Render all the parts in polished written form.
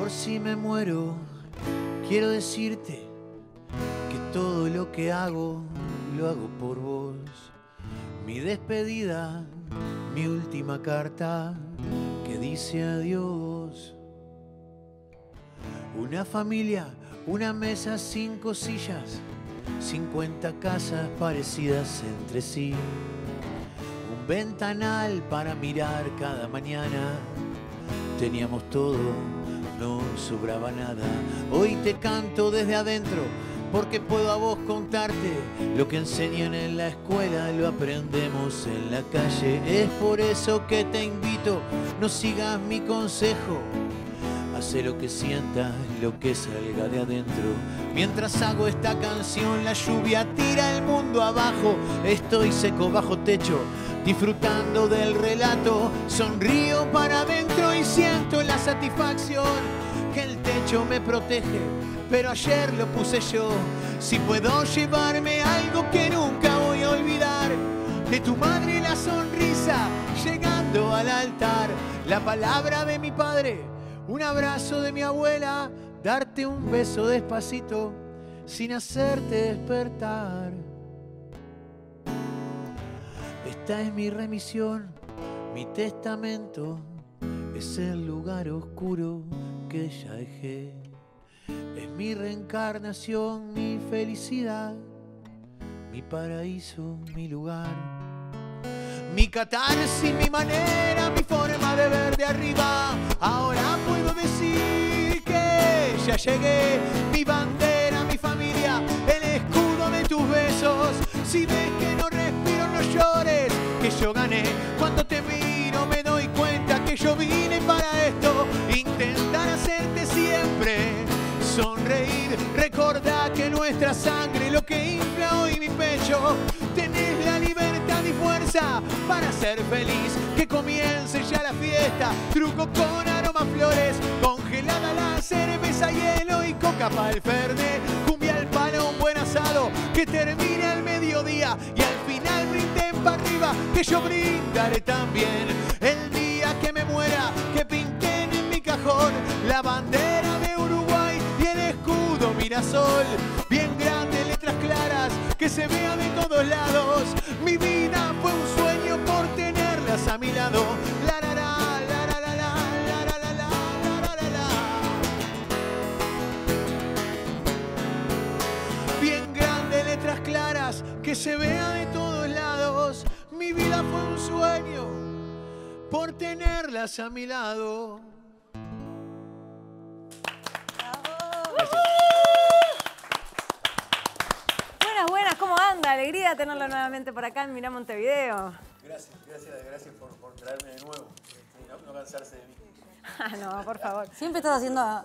Por si me muero, quiero decirte que todo lo que hago, lo hago por vos. Mi despedida, mi última carta que dice adiós. Una familia, una mesa, 5 sillas, 50 casas parecidas entre sí. Un ventanal para mirar cada mañana. Teníamos todo, no sobraba nada. Hoy te canto desde adentro porque puedo a vos contarte lo que enseñan en la escuela, lo aprendemos en la calle. Es por eso que te invito, no sigas mi consejo. Hacé lo que sientas, lo que salga de adentro. Mientras hago esta canción, la lluvia tira el mundo abajo. Estoy seco bajo techo, disfrutando del relato. Sonrío para adentro y siento la satisfacción que el techo me protege, pero ayer lo puse yo. Si puedo llevarme algo que nunca voy a olvidar, de tu madre la sonrisa llegando al altar, la palabra de mi padre, un abrazo de mi abuela, darte un beso despacito sin hacerte despertar. Esta es mi remisión, mi testamento, es el lugar oscuro que ya dejé. Es mi reencarnación, mi felicidad, mi paraíso, mi lugar. Mi catarsis, mi manera, mi forma de ver de arriba. Ahora puedo decir que ya llegué. Mi bandera, mi familia, el escudo de tus besos. Si ves que no respiro, no llores, que yo gané. Cuando te miro me doy cuenta que yo vine para esto. Intentar hacerte siempre sonreír. Recordá que nuestra sangre, lo que infla hoy mi pecho. Tenés la libertad y fuerza para ser feliz. Que comience ya la fiesta. Truco con aroma flores. Congelada la cerveza, hielo y coca pa'l fernet. Cumbia al palo, un buen asado. Que termine al mediodía y al final brinden para arriba. Que yo brindaré también el día que me muera. Que pinten en mi cajón la bandera de Uruguay y el escudo Mirasol. Bien grande, letras claras, que se vea de todos lados. Mi vida fue un sueño por tenerlas a mi lado. La la la, la la la la, la la la la, la la la. Bien grande, letras claras, que se vea de todos lados. Mi vida fue un sueño por tenerlas a mi lado. Buenas, ¿cómo anda? Alegría tenerlo nuevamente por acá en Mirá Montevideo. Gracias por traerme de nuevo. No cansarse de mí. Ah, no, por favor. Siempre estás haciendo...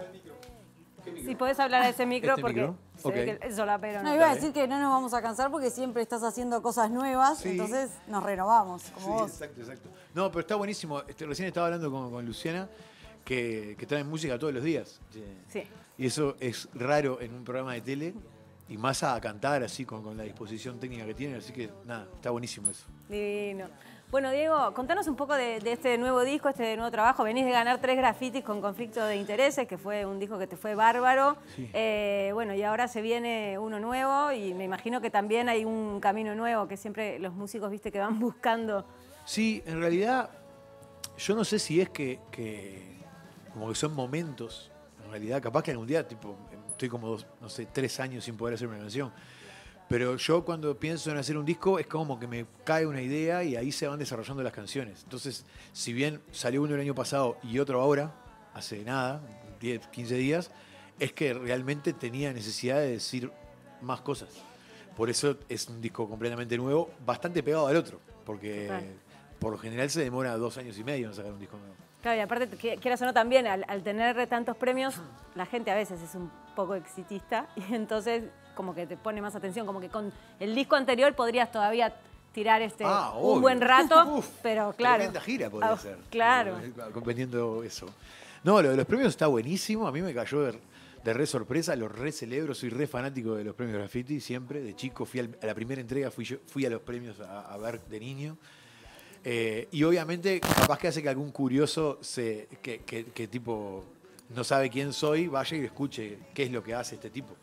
Si podés hablar a ese micro, ¿Este porque micro? se Ok. ve que el solapero No, no. iba a decir que no nos vamos a cansar porque siempre estás haciendo cosas nuevas, Sí. entonces nos renovamos, como vos. Exacto. No, pero está buenísimo. Recién estaba hablando con Luciana que traen música todos los días. Sí. Y eso es raro en un programa de tele y más a cantar así con la disposición técnica que tienen. Así que nada, está buenísimo eso. Divino. Bueno, Diego, contanos un poco de este nuevo disco, este nuevo trabajo. Venís de ganar 3 grafitis con Conflicto de Intereses, que fue un disco que te fue bárbaro. Sí. Bueno, y ahora se viene uno nuevo y me imagino que también hay un camino nuevo que siempre los músicos, viste, que van buscando. Sí, en realidad yo no sé si es que como que son momentos. En realidad, capaz que algún día tipo, estoy como 3 años sin poder hacer una canción. Pero yo cuando pienso en hacer un disco es como que me cae una idea y ahí se van desarrollando las canciones. Entonces, si bien salió uno el año pasado y otro ahora, hace nada, 10, 15 días, es que realmente tenía necesidad de decir más cosas. Por eso es un disco completamente nuevo, bastante pegado al otro, porque Total. por lo general se demora 2 años y medio en sacar un disco nuevo. Claro, y aparte, quieras o no también, al tener tantos premios, la gente a veces es un poco exitista y entonces como que te pone más atención, como que con el disco anterior podrías todavía tirar un obvio. buen rato, Uf, pero claro. Tremenda gira podría ser. Claro. Vendiendo eso. No, lo de los premios está buenísimo. A mí me cayó de re sorpresa. Lo re celebro. Soy re fanático de los premios Graffiti siempre. De chico fui a la primera entrega, fui a los premios a ver de niño. Y obviamente capaz que hace que algún curioso que tipo no sabe quién soy, vaya y escuche qué es lo que hace este tipo.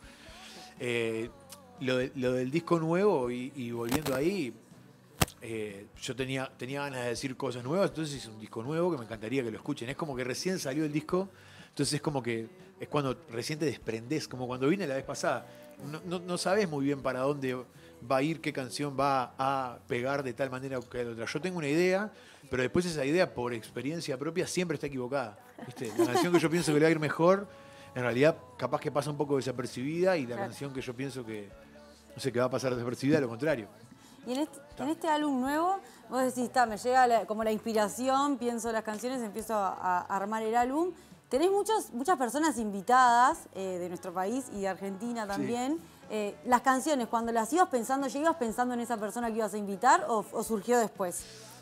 Lo del disco nuevo y volviendo ahí, yo tenía ganas de decir cosas nuevas, entonces hice un disco nuevo que me encantaría que lo escuchen. Es como que recién salió el disco, entonces es como que es cuando recién te desprendés, como cuando vine la vez pasada. No sabes muy bien para dónde va a ir, qué canción va a pegar de tal manera que la otra. Yo tengo una idea, pero después esa idea, por experiencia propia, siempre está equivocada. ¿Viste? La canción que yo pienso que le va a ir mejor, en realidad capaz que pasa un poco desapercibida, y la canción que yo pienso que, no sé, que va a pasar desapercibida, lo contrario. Y en este álbum nuevo, vos decís, me llega como la inspiración, pienso las canciones, empiezo a armar el álbum. Tenés muchas personas invitadas de nuestro país y de Argentina también. Sí. Las canciones, cuando las ibas pensando, ¿ya ibas pensando en esa persona que ibas a invitar o surgió después?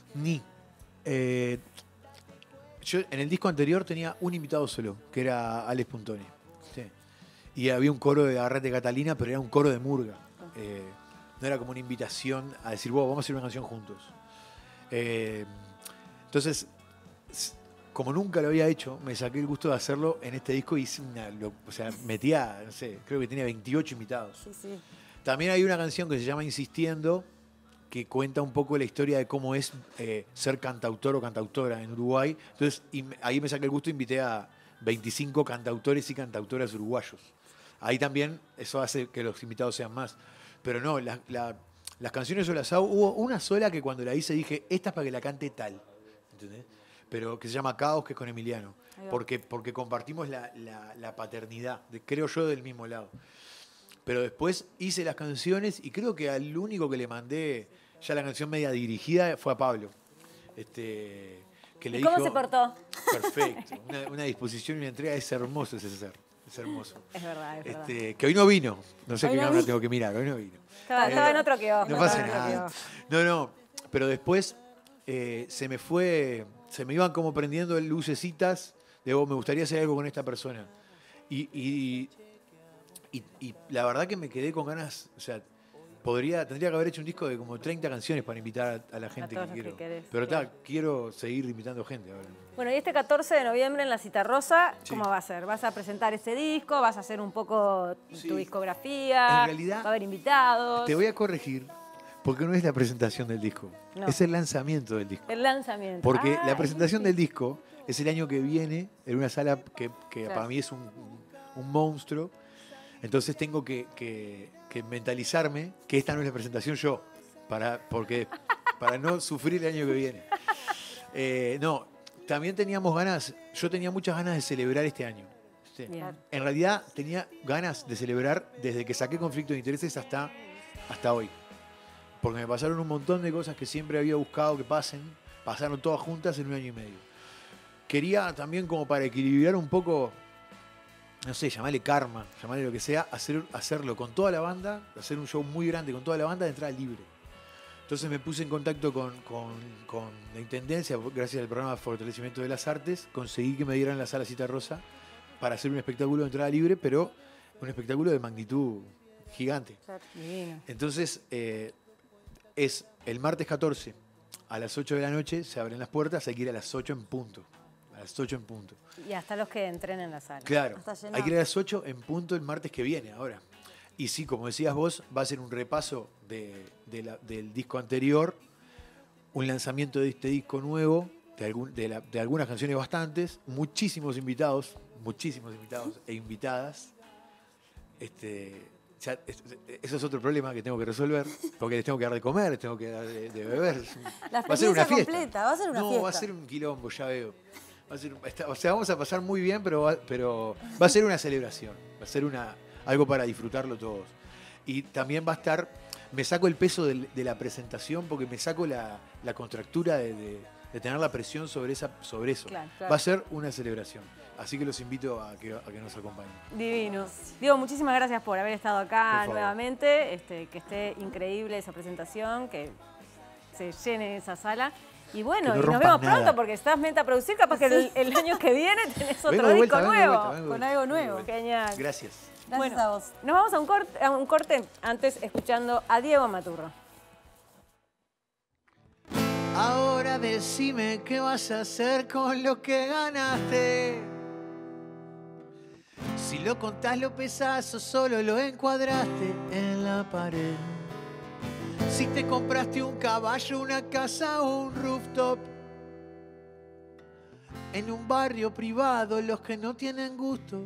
Yo en el disco anterior tenía un invitado solo, que era Alex Puntoni. Sí. Y había un coro de Arrete Catalina, pero era un coro de murga. No era como una invitación a decir, wow, vamos a hacer una canción juntos. Entonces, como nunca lo había hecho, me saqué el gusto de hacerlo en este disco y hice metía, no sé, creo que tenía 28 invitados. Sí, sí. También hay una canción que se llama Insistiendo, que cuenta un poco la historia de cómo es ser cantautor o cantautora en Uruguay. Entonces, ahí me saqué el gusto e invité a 25 cantautores y cantautoras uruguayos. Ahí también eso hace que los invitados sean más. Pero no, las canciones yo las hago. Hubo una sola que cuando la hice dije, esta es para que la cante tal. ¿Entendés? Pero que se llama Caos, que es con Emiliano. Porque compartimos la paternidad, creo yo, del mismo lado. Pero después hice las canciones y creo que al único que le mandé ya la canción media dirigida fue a Pablo. Que le ¿Cómo dijo, se portó? Perfecto. Una disposición y una entrega. Es hermoso ese ser. Es hermoso. Es verdad, es verdad. Que hoy no vino. No sé qué cámara tengo que mirar. Hoy no vino. Estaba en otro que vos. No pasa nada. No. Pero después se me iban como prendiendo lucecitas de, me gustaría hacer algo con esta persona. Y la verdad que me quedé con ganas, o sea, tendría que haber hecho un disco de como 30 canciones para invitar a la gente que quiero. Pero quiero seguir invitando gente ahora. Bueno, y este 14 de noviembre en la Citarrosa, ¿cómo va a ser? ¿Vas a presentar ese disco? ¿Vas a hacer un poco tu discografía? En realidad, ¿va a haber invitados? Te voy a corregir, porque no es la presentación del disco, es el lanzamiento del disco. El lanzamiento. Porque la presentación del disco es el año que viene en una sala que para mí es un monstruo. Entonces tengo que mentalizarme que esta no es la presentación yo, para no sufrir el año que viene. También yo tenía muchas ganas de celebrar este año. ¿Sí? En realidad tenía ganas de celebrar desde que saqué Conflicto de Intereses hasta hoy. Porque me pasaron un montón de cosas que siempre había buscado que pasaron todas juntas en un año y medio. Quería también, como para equilibrar un poco, no sé, llamarle karma, llamarle lo que sea, hacerlo con toda la banda, hacer un show muy grande con toda la banda de entrada libre. Entonces me puse en contacto con la Intendencia, gracias al programa de Fortalecimiento de las Artes, conseguí que me dieran la Sala Citarrosa para hacer un espectáculo de entrada libre, pero un espectáculo de magnitud gigante. Entonces, es el martes 14 a las 8 de la noche, se abren las puertas, hay que ir a las 8 en punto. A las 8 en punto. Y hasta los que entren en la sala. Claro, hay que ir a las 8 en punto el martes que viene ahora. Y sí, como decías vos, va a ser un repaso del disco anterior, un lanzamiento de este disco nuevo, de algunas canciones bastantes, muchísimos invitados e invitadas. Eso es otro problema que tengo que resolver, porque les tengo que dar de comer, les tengo que dar de beber. Va a ser una fiesta. Completa, va a ser una fiesta. No, va a ser un quilombo, ya veo. Vamos a pasar muy bien, pero va a ser una celebración, va a ser algo para disfrutarlo todos. Y también va a estar, me saco el peso de la presentación, porque me saco la contractura de tener la presión sobre eso. Claro. Va a ser una celebración. Así que los invito a que nos acompañen. Divino. Diego, muchísimas gracias por haber estado acá nuevamente. Que esté increíble esa presentación, que se llene esa sala. Y bueno, nos vemos pronto, porque estás meta a producir, capaz que el año que viene tenés otro disco nuevo. Con algo nuevo. Genial. Gracias. Gracias a vos. Nos vamos a un corte antes escuchando a Diego Maturro. Ahora decime qué vas a hacer con lo que ganaste. lo contás, lo pesás o solo lo encuadraste en la pared. Si te compraste un caballo, una casa o un rooftop. En un barrio privado, los que no tienen gusto.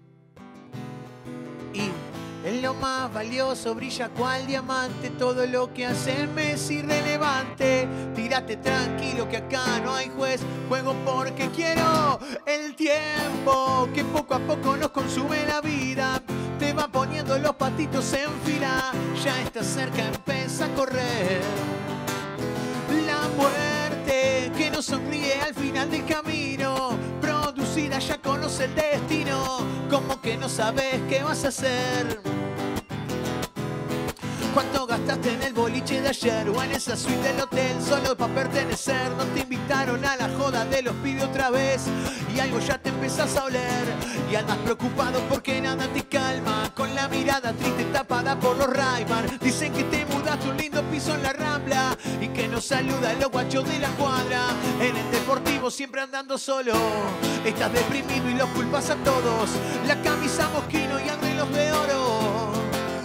Y en lo más valioso brilla cual diamante. Todo lo que haces me es irrelevante. Tírate tranquilo que acá no hay juez. Juego porque quiero el tiempo que poco a poco nos consume la vida. Te va poniendo los patitos en fila. Ya está cerca, empieza a correr. La muerte que nos sonríe al final del camino. Producida ya conoce el destino. Como que no sabes qué vas a hacer. ¿Cuánto gastaste en el boliche de ayer o en esa suite del hotel solo para pertenecer? No te invitaron a la joda de los pibes otra vez y algo ya te empezás a oler. Y andas preocupado porque nada te calma, con la mirada triste tapada por los Ray-Ban. Dicen que te mudaste a un lindo piso en la Rambla y que nos saludan los guachos de la cuadra. En el deportivo siempre andando solo, estás deprimido y los culpas a todos. La camisa mosquino y el reloj de oro.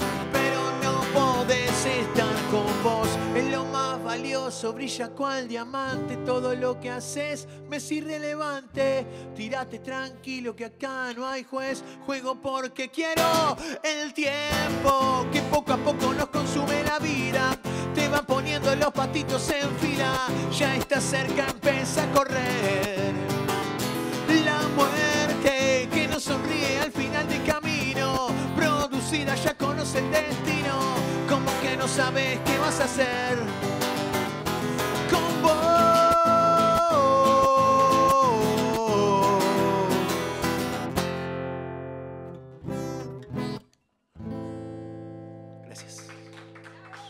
Podés estar con vos, es lo más valioso, brilla cual diamante. Todo lo que haces me es irrelevante. Tírate tranquilo que acá no hay juez. Juego porque quiero el tiempo que poco a poco nos consume la vida. Te van poniendo los patitos en fila. Ya está cerca, empieza a correr. La muerte que nos sonríe al final del camino. Producida ya conoce el destino. Como que no sabes qué vas a hacer.